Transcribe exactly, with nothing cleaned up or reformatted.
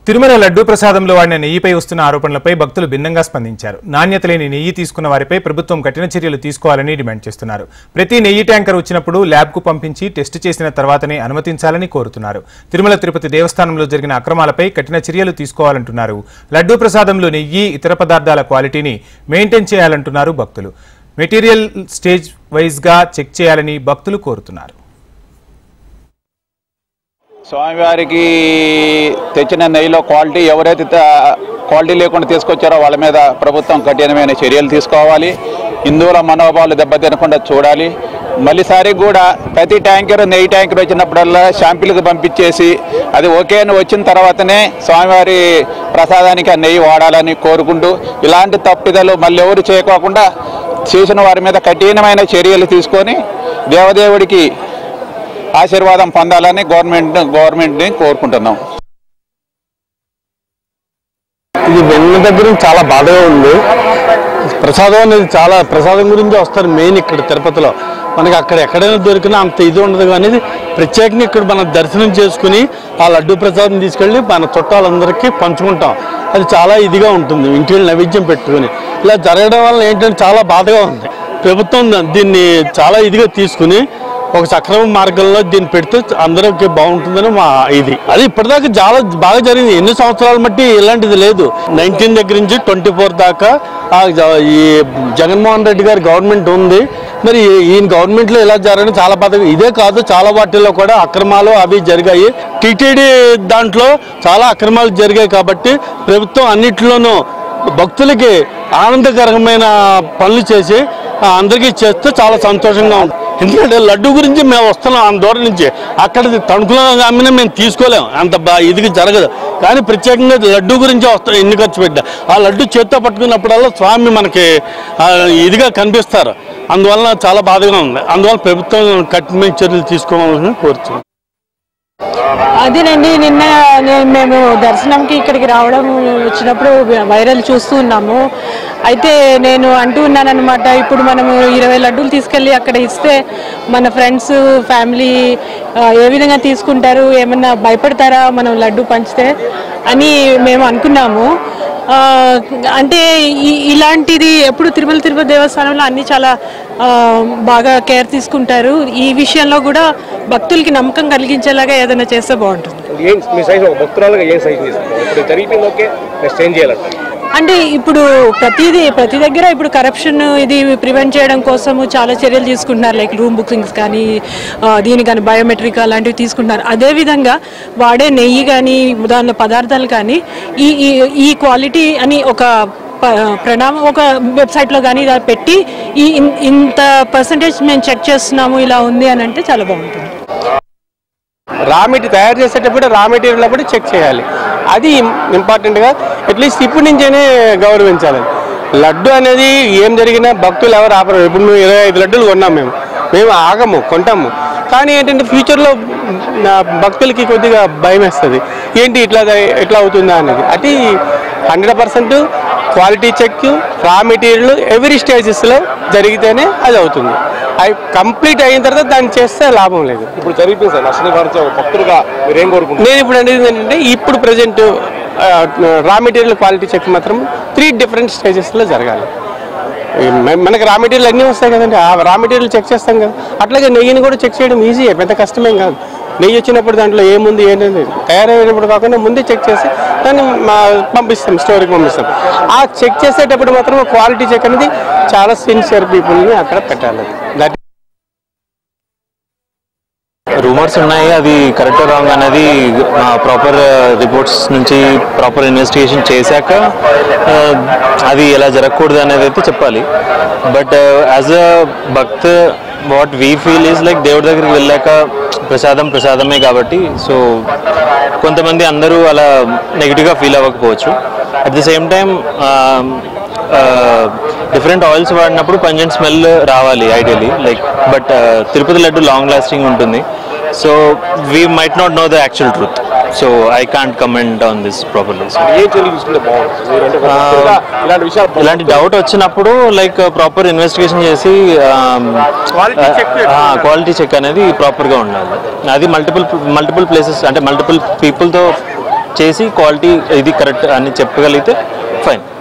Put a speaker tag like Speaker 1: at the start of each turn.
Speaker 1: తిరుమల లడ్డూ ప్రసాదంలో వాడిన నెయ్యిపై వస్తున్న ఆరోపణలపై భక్తులు భిన్నంగా స్పందించారు. నాణ్యత లేని నెయ్యి తీసుకున్న వారిపై ప్రభుత్వం కఠిన చర్యలు తీసుకోవాలని డిమాండ్ చేస్తున్నారు. ప్రతి నెయ్యి ట్యాంకర్ వచ్చినప్పుడు ల్యాబ్కు పంపించి టెస్ట్ చేసిన తర్వాతనే అనుమతించాలని కోరుతున్నారు. తిరుమల తిరుపతి దేవస్థానంలో జరిగిన అక్రమాలపై కఠిన చర్యలు తీసుకోవాలంటున్నారు. లడ్డూ ప్రసాదంలో నెయ్యి, ఇతర పదార్థాల క్వాలిటీని మెయింటైన్ చేయాలంటున్నారు భక్తులు. మెటీరియల్ స్టేజ్ వైజ్గా చెక్ చేయాలని భక్తులు కోరుతున్నారు.
Speaker 2: స్వామివారికి తెచ్చిన నెయ్యిలో క్వాలిటీ ఎవరైతే క్వాలిటీ లేకుండా తీసుకొచ్చారో వాళ్ళ మీద ప్రభుత్వం కఠినమైన చర్యలు తీసుకోవాలి. హిందువుల మనోభావాలు దెబ్బతినకుండా చూడాలి. మళ్ళీసారి కూడా ప్రతి ట్యాంకర్ నెయ్యి ట్యాంకర్ వచ్చినప్పుడల్లా శాంపిల్కి పంపించేసి అది ఓకే అని వచ్చిన తర్వాతనే స్వామివారి ప్రసాదానికి ఆ నెయ్యి వాడాలని కోరుకుంటూ ఇలాంటి తప్పిదాలు మళ్ళీ ఎవరు చేయకోకుండా చేసిన వారి మీద కఠినమైన చర్యలు తీసుకొని దేవదేవుడికి ఆశీర్వాదం పొందాలని గవర్నమెంట్ గవర్నమెంట్ని కోరుకుంటున్నాం.
Speaker 3: ఇది వెన్న దగ్గర చాలా బాధగా ఉంది. ప్రసాదం అనేది చాలా ప్రసాదం గురించి వస్తారు మెయిన్ ఇక్కడ తిరుపతిలో. మనకి అక్కడ ఎక్కడైనా దొరికినా అంత ఇది ఉండదు. కానీ ప్రత్యేకంగా ఇక్కడ మనం దర్శనం చేసుకుని ఆ లడ్డూ ప్రసాదం తీసుకెళ్ళి మన చుట్టాలందరికీ పంచుకుంటాం. అది చాలా ఇదిగా ఉంటుంది. ఇంటికి నైవేద్యం పెట్టుకుని ఇలా జరగడం వల్ల ఏంటంటే చాలా బాధగా ఉంది. ప్రభుత్వం దీన్ని చాలా ఇదిగా తీసుకుని ఒక సక్రమ మార్గంలో దీన్ని పెడితే అందరికీ బాగుంటుందని మా ఇది. అది ఇప్పటిదాకా చాలా బాగా జరిగింది. ఎన్ని సంవత్సరాల మట్టి ఇలాంటిది లేదు. నైన్టీన్ దగ్గర నుంచి ట్వంటీ ఫోర్ దాకా ఈ జగన్మోహన్ రెడ్డి గారి గవర్నమెంట్ ఉంది. మరి ఈయన గవర్నమెంట్లో ఇలా జరగడం చాలా బాధ. ఇదే కాదు, చాలా వాటిల్లో కూడా అక్రమాలు అవి జరిగాయి. టీటీడీ దాంట్లో చాలా అక్రమాలు జరిగాయి. కాబట్టి ప్రభుత్వం అన్నింటిలోనూ భక్తులకి ఆనందకరమైన పనులు చేసి అందరికీ చేస్తే చాలా సంతోషంగా ఉంటుంది. ఎందుకంటే లడ్డు గురించి మేము వస్తున్నాం అంత దూరం నుంచి. అక్కడ తణుకులో అమ్మినా మేము తీసుకోలేము, అంత బా ఇదికి జరగదు. కానీ ప్రత్యేకంగా లడ్డు గురించి వస్తాం. ఎన్ని ఖర్చు పెట్టా ఆ లడ్డు చేత్తో పట్టుకున్నప్పుడల్లా స్వామి మనకి ఇదిగా కనిపిస్తారు. అందువల్ల చాలా బాధగా ఉంది. అందువల్ల ప్రభుత్వం కఠిన చర్యలు తీసుకోవాలని కోరుతున్నాం.
Speaker 4: అదేనండి, నిన్న మేము దర్శనంకి ఇక్కడికి రావడం వచ్చినప్పుడు వైరల్ చూస్తూ ఉన్నాము. అయితే నేను అంటూ ఉన్నానన్నమాట, ఇప్పుడు మనము ఇరవై లడ్డూలు తీసుకెళ్ళి అక్కడ ఇస్తే మన ఫ్రెండ్స్ ఫ్యామిలీ ఏ విధంగా తీసుకుంటారు, ఏమన్నా భయపడతారా మనం లడ్డు పంచితే అని మేము అనుకున్నాము. అంటే ఇలాంటిది ఎప్పుడు తిరుమల తిరుపతి దేవస్థానంలో అన్ని చాలా బాగా కేర్ తీసుకుంటారు. ఈ విషయంలో కూడా భక్తులకి నమ్మకం కలిగించేలాగా ఏదైనా చేస్తే బాగుంటుంది. అంటే ఇప్పుడు ప్రతిదీ ప్రతి దగ్గర ఇప్పుడు కరప్షన్ ఇది ప్రివెంట్ చేయడం కోసము చాలా చర్యలు తీసుకుంటున్నారు. లైక్ రూమ్ బుకింగ్స్ కానీ దీని కానీ బయోమెట్రిక్ అలాంటివి తీసుకుంటున్నారు. అదేవిధంగా వాడే నెయ్యి కానీ దానిలో పదార్థాలు కానీ ఈ ఈ క్వాలిటీ అని ఒక ప్రణామం ఒక వెబ్సైట్లో కానీ ఇలా పెట్టి ఈ ఇంత పర్సంటేజ్ మేము చెక్ చేస్తున్నాము ఇలా ఉంది అని అంటే చాలా బాగుంటుంది.
Speaker 3: రా మెటీరియల్ తయారు చేసేటప్పుడు రా మెటీరియల్ కూడా చెక్ చేయాలి. అది ఇంపార్టెంట్గా అట్లీస్ట్ ఇప్పటి నుంచైనా గౌరవించాలి. లడ్డు అనేది ఏం జరిగినా భక్తులు ఎవరు ఆపరు. ఇప్పుడు మేము ఇరవై ఐదు లడ్డూలు కొన్నాం. మేము మేము ఆగము, కొంటాము. కానీ ఏంటంటే ఫ్యూచర్లో భక్తులకి కొద్దిగా భయం వేస్తుంది. ఏంటి ఇట్లా ఎట్లా అవుతుందా అనేది. అది hundred percent quality check raw material every స్టేజెస్లో జరిగితేనే అది అవుతుంది. అవి కంప్లీట్ అయిన తర్వాత దాన్ని చేస్తే లాభం లేదు.
Speaker 5: ఇప్పుడు జరిగిపోయింది సార్ నష్టం భక్తులుగా మీరు ఏం కోరుకుంటున్నారు?
Speaker 3: నేను ఇప్పుడు అనేది ఏంటంటే ఇప్పుడు present raw material quality check మాత్రం త్రీ డిఫరెంట్ స్టేజెస్లో జరగాలి. మనకి రా మెటీరియల్ అన్నీ వస్తాయి కదండి, ఆ రా మెటీరియల్ చెక్ చేస్తాం కదా. అట్లాగే నెయ్యిని కూడా చెక్ చేయడం ఈజీ, పెద్ద కష్టమేం కాదు. నెయ్యి వచ్చినప్పుడు దాంట్లో ఏముంది ఏంటంటే తయారయ్యేటప్పుడు కాకుండా ముందే చెక్ చేసి దాన్ని పంపిస్తాం, స్టోర్కి పంపిస్తాం. ఆ చెక్ చేసేటప్పుడు మాత్రం క్వాలిటీ చెక్ అనేది చాలా సిన్సియర్ పీపుల్ని అక్కడ పెట్టాలి. దట్
Speaker 6: రూమర్స్ ఉన్నాయి, అది కరెక్ట్ రాంగ్ అనేది ప్రాపర్ రిపోర్ట్స్ నుంచి ప్రాపర్ ఇన్వెస్టిగేషన్ చేశాక అది ఎలా జరగకూడదు అనేది అయితే చెప్పాలి. But as a bhakt what we feel is like దేవుడి దగ్గరికి వెళ్ళాక ప్రసాదం ప్రసాదమే కాబట్టి సో కొంతమంది అందరూ అలా నెగిటివ్గా ఫీల్ అవ్వకపోవచ్చు. At the same time different oils వాడినప్పుడు పంజెంట్ స్మెల్ రావాలి ideally like. But Tirupati laddu long lasting ఉంటుంది. So we might not know the actual truth. So I can't comment on this properly. ఇలాంటి డౌట్ వచ్చినప్పుడు లైక్ ప్రాపర్ ఇన్వెస్టిగేషన్ చేసి quality check అనేది ప్రాపర్గా ఉండాలి. అది మల్టిపుల్ మల్టిపుల్ ప్లేసెస్ అంటే మల్టిపుల్ పీపుల్తో చేసి క్వాలిటీ ఇది కరెక్ట్ అని చెప్పగలిగితే ఫైన్.